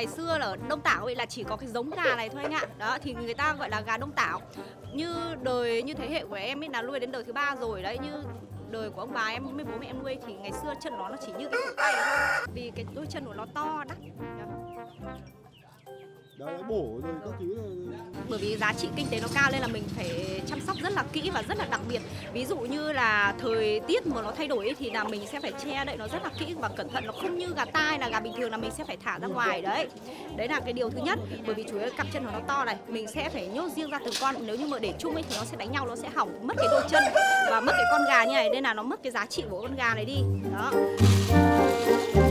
ngày xưa là ở Đông Tảo ấy là chỉ có cái giống gà này thôi anh ạ. Đó thì người ta gọi là gà Đông Tảo. Như thế hệ của em ấy là nuôi đến đời thứ 3 rồi đấy, như đời của ông bà em với bố mẹ em nuôi thì ngày xưa chân nó chỉ như cái cổ tay thôi. Vì cái đôi chân của nó to đắt. Đấy, bổ rồi các thứ rồi. Bởi vì giá trị kinh tế nó cao nên là mình phải chăm sóc rất là kỹ và rất là đặc biệt. Ví dụ như là thời tiết mà nó thay đổi ấy, thì là mình sẽ phải che đậy nó rất là kỹ và cẩn thận. Nó không như gà tai là gà bình thường là mình sẽ phải thả ra ngoài đấy. Đấy là cái điều thứ nhất. Bởi vì chủ yếu cặp chân của nó to này, mình sẽ phải nhốt riêng ra từng con. Nếu như mà để chung ấy thì nó sẽ đánh nhau, nó sẽ hỏng mất cái đôi chân và mất cái con gà như này, nên là nó mất cái giá trị của con gà này đi. Đó.